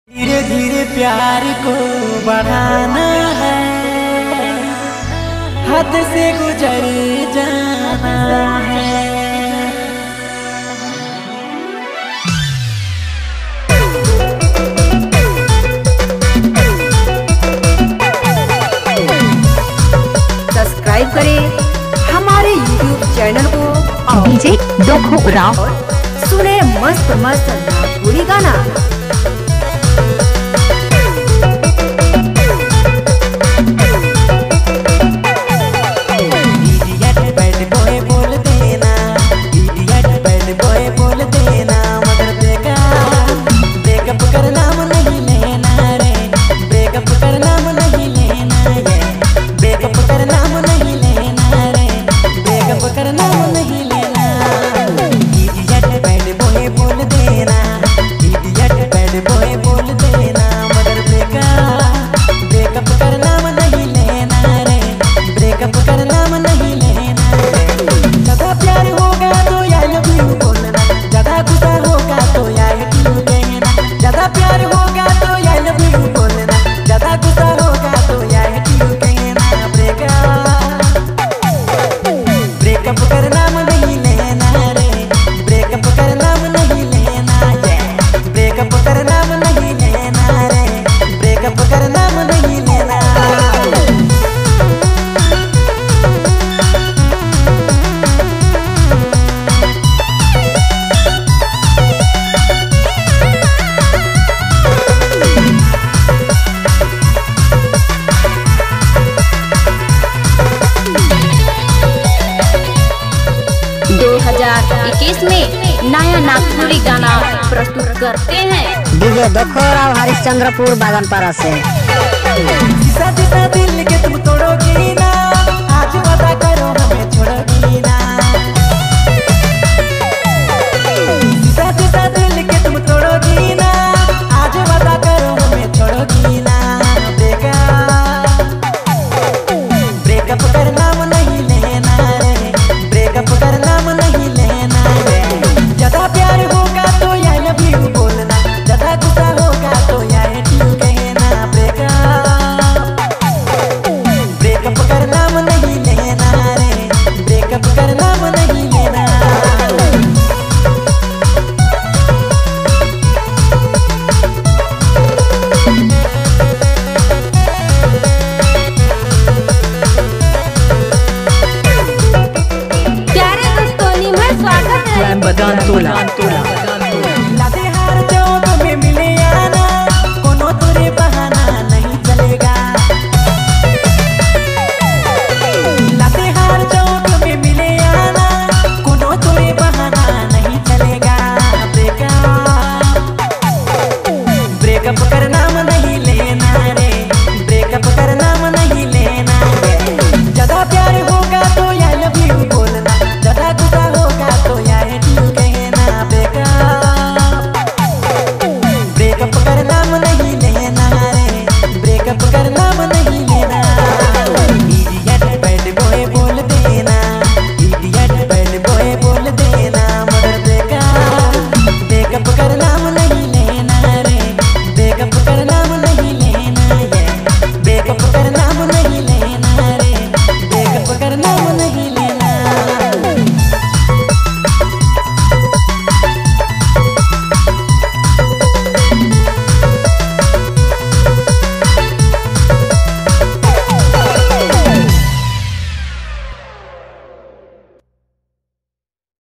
धीरे धीरे प्यार को बढ़ाना है, हद से गुजर जाना है। सब्सक्राइब करें हमारे YouTube चैनल को और डीजे डोखो उराव सुने मस्त मस्त नागपुरी गाना। में नया नागपुरी गाना प्रस्तुत करते हैं डीजे डोखो उराव हरिश्चंद्रपुर बागनपारा से। जिसा जिसा दिल के तुम तोड़ोगी ना, आज वादा करो हमें छोड़ोगी ना। जिसा जिसा दिल के तुम तोड़ोगी ना, आज वादा करो हमें छोड़ोगी ना। ब्रेकअप करना नहीं लेना रे, ब्रेकअप करना नहीं लेना रे। ज्यादा प्यार होगा तो आई लव यू बोलना, ज्यादा गुस्सा होगा तो आई यू कहना। ब्रेकअप करना नहीं लेना रे, ब्रेकअप करना नहीं लेना। प्यारे दोस्तों में स्वागत है बदान तोला लाते हार चौक में मिले आना, कोनो तुरे बहाना नहीं चलेगा। लाते हार चौक में मिले आना, कोनो तुरे बहाना नहीं चलेगा। ब्रेकअप करना